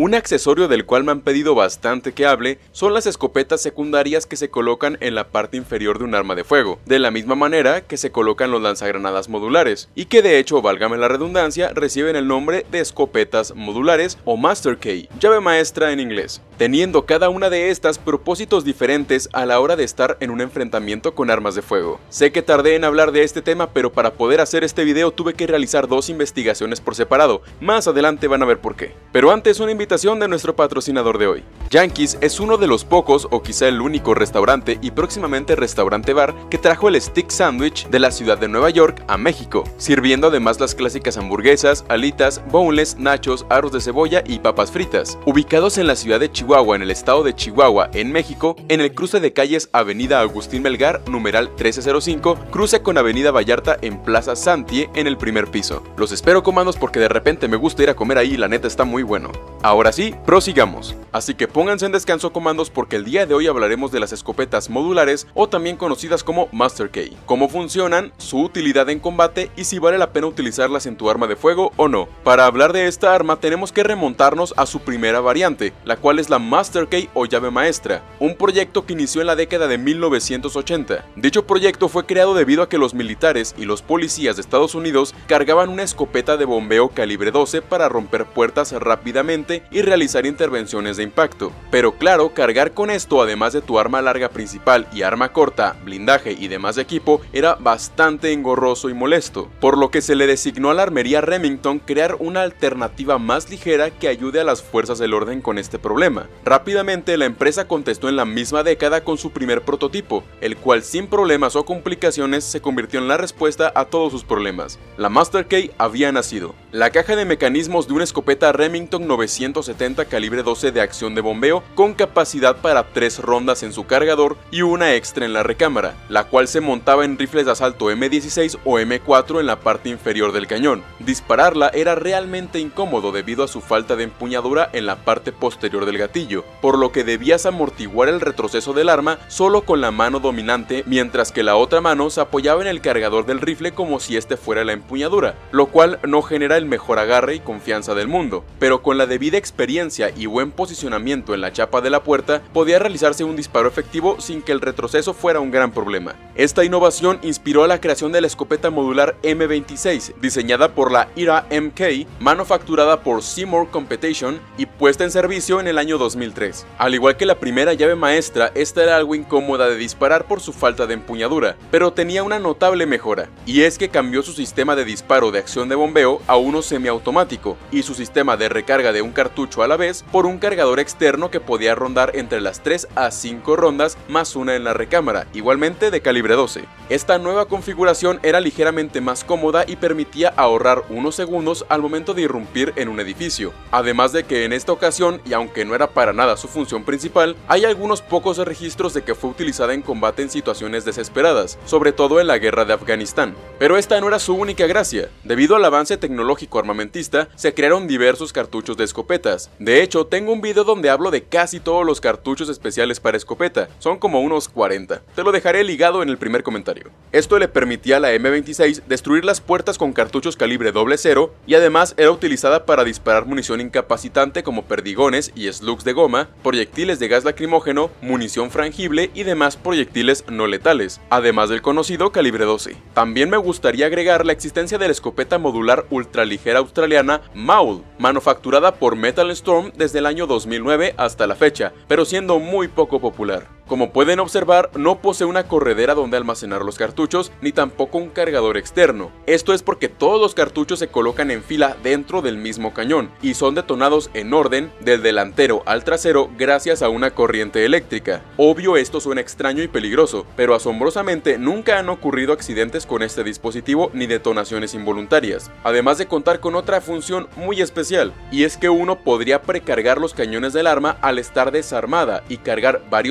Un accesorio del cual me han pedido bastante que hable son las escopetas secundarias que se colocan en la parte inferior de un arma de fuego, de la misma manera que se colocan los lanzagranadas modulares, y que de hecho, válgame la redundancia, reciben el nombre de escopetas modulares o Master Key, llave maestra en inglés, teniendo cada una de estas propósitos diferentes a la hora de estar en un enfrentamiento con armas de fuego. Sé que tardé en hablar de este tema, pero para poder hacer este video tuve que realizar dos investigaciones por separado, más adelante van a ver por qué. Pero antes, una invitación de nuestro patrocinador de hoy. Yankees es uno de los pocos, o quizá el único restaurante y próximamente restaurante bar que trajo el stick sandwich de la ciudad de Nueva York a México, sirviendo además las clásicas hamburguesas, alitas, boneless, nachos, aros de cebolla y papas fritas. Ubicados en la ciudad de Chihuahua, en el estado de Chihuahua, en México, en el cruce de calles Avenida Agustín Melgar, numeral 1305, cruce con Avenida Vallarta en Plaza Santie, en el primer piso. Los espero, comandos, porque de repente me gusta ir a comer ahí y la neta está muy bueno. Ahora sí, prosigamos. Así que pónganse en descanso, comandos, porque el día de hoy hablaremos de las escopetas modulares o también conocidas como Master Key, cómo funcionan, su utilidad en combate y si vale la pena utilizarlas en tu arma de fuego o no. Para hablar de esta arma tenemos que remontarnos a su primera variante, la cual es la Master Key o llave maestra, un proyecto que inició en la década de 1980. Dicho proyecto fue creado debido a que los militares y los policías de Estados Unidos cargaban una escopeta de bombeo calibre 12 para romper puertas rápidamente y realizar intervenciones de impacto. Pero claro, cargar con esto, además de tu arma larga principal y arma corta, blindaje y demás equipo, era bastante engorroso y molesto, por lo que se le designó a la armería Remington crear una alternativa más ligera que ayude a las fuerzas del orden con este problema. Rápidamente la empresa contestó en la misma década con su primer prototipo, el cual sin problemas o complicaciones se convirtió en la respuesta a todos sus problemas. La Master Key había nacido. La caja de mecanismos de una escopeta Remington 970 calibre 12 de acción de bombeo con capacidad para 3 rondas en su cargador y una extra en la recámara, la cual se montaba en rifles de asalto M16 o M4 en la parte inferior del cañón. Dispararla era realmente incómodo debido a su falta de empuñadura en la parte posterior del gatillo, por lo que debías amortiguar el retroceso del arma solo con la mano dominante, mientras que la otra mano se apoyaba en el cargador del rifle como si este fuera la empuñadura, lo cual no genera el mejor agarre y confianza del mundo, pero con la debida experiencia y buen posicionamiento en la chapa de la puerta podía realizarse un disparo efectivo sin que el retroceso fuera un gran problema. Esta innovación inspiró a la creación de la escopeta modular M26, diseñada por la IRA MK, manufacturada por Seymour Competition y puesta en servicio en el año 2003. Al igual que la primera llave maestra, esta era algo incómoda de disparar por su falta de empuñadura, pero tenía una notable mejora, y es que cambió su sistema de disparo de acción de bombeo a uno semiautomático, y su sistema de recarga de un cartucho a la vez por un cargador externo que podía rondar entre las 3 a 5 rondas más una en la recámara, igualmente de calibre 12. Esta nueva configuración era ligeramente más cómoda y permitía ahorrar unos segundos al momento de irrumpir en un edificio, además de que en esta ocasión, y aunque no era para nada su función principal, hay algunos pocos registros de que fue utilizada en combate en situaciones desesperadas, sobre todo en la guerra de Afganistán. Pero esta no era su única gracia. Debido al avance tecnológico armamentista, se crearon diversos cartuchos de escopetas. De hecho, tengo un video donde hablo de casi todos los cartuchos especiales para escopeta, son como unos 40. Te lo dejaré ligado en el primer comentario. Esto le permitía a la M26 destruir las puertas con cartuchos calibre 00 y además era utilizada para disparar munición incapacitante como perdigones y slugs de goma, proyectiles de gas lacrimógeno, munición frangible y demás proyectiles no letales, además del conocido calibre 12. También me gustaría agregar la existencia de la escopeta modular ultraligera australiana Maul, manufacturada por Metal Storm desde el año 2009 hasta la fecha, pero siendo muy poco popular. Como pueden observar, no posee una corredera donde almacenar los cartuchos, ni tampoco un cargador externo. Esto es porque todos los cartuchos se colocan en fila dentro del mismo cañón, y son detonados en orden del delantero al trasero gracias a una corriente eléctrica. Obvio, esto suena extraño y peligroso, pero asombrosamente nunca han ocurrido accidentes con este dispositivo ni detonaciones involuntarias, además de contar con otra función muy especial, y es que uno podría precargar los cañones del arma al estar desarmada y cargar varios cañones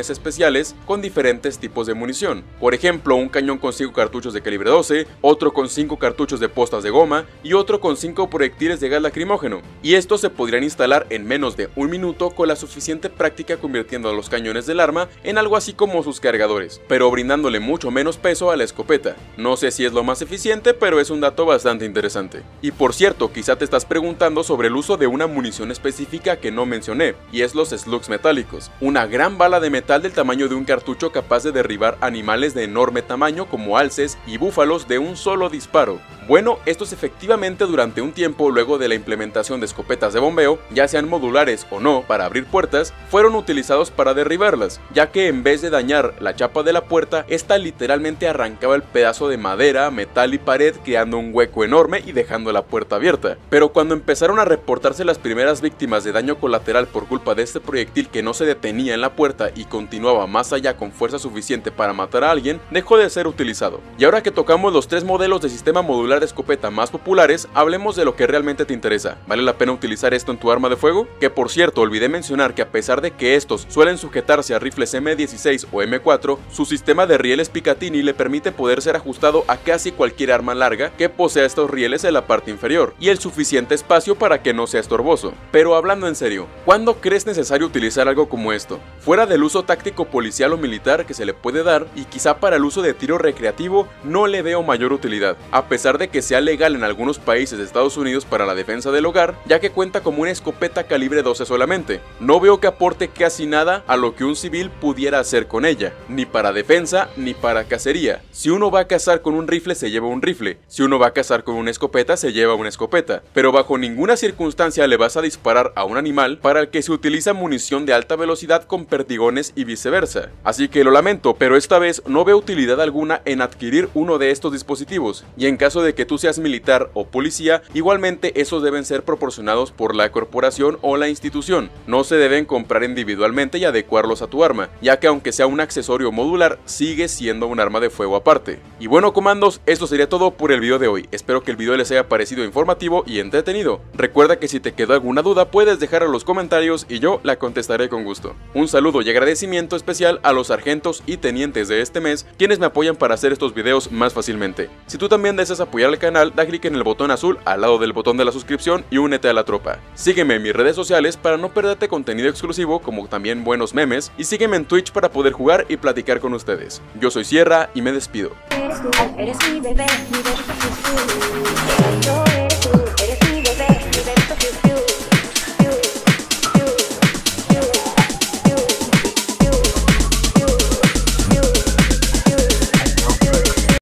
cañones especiales con diferentes tipos de munición. Por ejemplo, un cañón con 5 cartuchos de calibre 12, otro con 5 cartuchos de postas de goma y otro con 5 proyectiles de gas lacrimógeno. Y estos se podrían instalar en menos de un minuto con la suficiente práctica, convirtiendo a los cañones del arma en algo así como sus cargadores, pero brindándole mucho menos peso a la escopeta. No sé si es lo más eficiente, pero es un dato bastante interesante. Y por cierto, quizá te estás preguntando sobre el uso de una munición específica que no mencioné, y es los slugs metálicos, una gran bala de metal del tamaño de un cartucho capaz de derribar animales de enorme tamaño como alces y búfalos de un solo disparo. Bueno, estos efectivamente durante un tiempo luego de la implementación de escopetas de bombeo, ya sean modulares o no para abrir puertas, fueron utilizados para derribarlas, ya que en vez de dañar la chapa de la puerta, esta literalmente arrancaba el pedazo de madera, metal y pared, creando un hueco enorme y dejando la puerta abierta. Pero cuando empezaron a reportarse las primeras víctimas de daño colateral por culpa de este proyectil que no se detenía en la puerta y continuaba más allá con fuerza suficiente para matar a alguien, dejó de ser utilizado. Y ahora que tocamos los 3 modelos de sistema modular de escopeta más populares, hablemos de lo que realmente te interesa. ¿Vale la pena utilizar esto en tu arma de fuego? Que por cierto, olvidé mencionar que a pesar de que estos suelen sujetarse a rifles M16 o M4, su sistema de rieles Picatinny le permite poder ser ajustado a casi cualquier arma larga que posea estos rieles en la parte inferior y el suficiente espacio para que no sea estorboso. Pero hablando en serio, ¿cuándo crees necesario utilizar algo como esto? Fuera del uso táctico policial o militar que se le puede dar, y quizá para el uso de tiro recreativo, no le veo mayor utilidad, a pesar de que sea legal en algunos países de Estados Unidos para la defensa del hogar, ya que cuenta como una escopeta calibre 12 solamente. No veo que aporte casi nada a lo que un civil pudiera hacer con ella, ni para defensa ni para cacería. Si uno va a cazar con un rifle, se lleva un rifle; si uno va a cazar con una escopeta, se lleva una escopeta, pero bajo ninguna circunstancia le vas a disparar a un animal para el que se utiliza munición de alta velocidad con perdigones y viceversa. Así que lo lamento, pero esta vez no veo utilidad alguna en adquirir uno de estos dispositivos, y en caso de que tú seas militar o policía, igualmente esos deben ser proporcionados por la corporación o la institución. No se deben comprar individualmente y adecuarlos a tu arma, ya que aunque sea un accesorio modular, sigue siendo un arma de fuego aparte. Y bueno, comandos, esto sería todo por el video de hoy. Espero que el video les haya parecido informativo y entretenido. Recuerda que si te quedó alguna duda, puedes dejarla en los comentarios y yo la contestaré con gusto. Un saludo y agradecimiento especial a los sargentos y tenientes de este mes, quienes me apoyan para hacer estos videos más fácilmente. Si tú también deseas apoyar al canal, da clic en el botón azul al lado del botón de la suscripción y únete a la tropa. Sígueme en mis redes sociales para no perderte contenido exclusivo, como también buenos memes, y sígueme en Twitch para poder jugar y platicar con ustedes. Yo soy Sierra y me despido. Eres mi bebé, mi bebé.